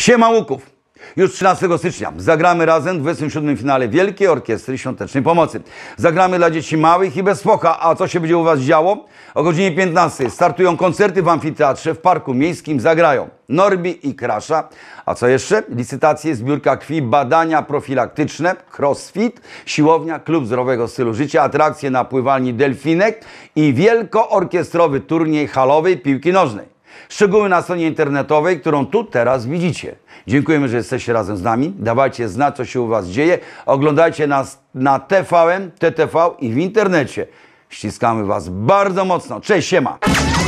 Siema Łuków! Już 13 stycznia zagramy razem w 27. finale Wielkiej Orkiestry Świątecznej Pomocy. Zagramy dla dzieci małych i bez focha. A co się będzie u Was działo? O godzinie 15 startują koncerty w amfiteatrze w Parku Miejskim. Zagrają Norbi i Krasza. A co jeszcze? Licytacje, zbiórka krwi, badania profilaktyczne, crossfit, siłownia, klub zdrowego stylu życia, atrakcje na pływalni Delfinek i wielkoorkiestrowy turniej halowej piłki nożnej. Szczegóły na stronie internetowej, którą tu teraz widzicie. Dziękujemy, że jesteście razem z nami. Dawajcie znać, co się u Was dzieje. Oglądajcie nas na TVN, TTV i w internecie. Ściskamy Was bardzo mocno. Cześć, siema!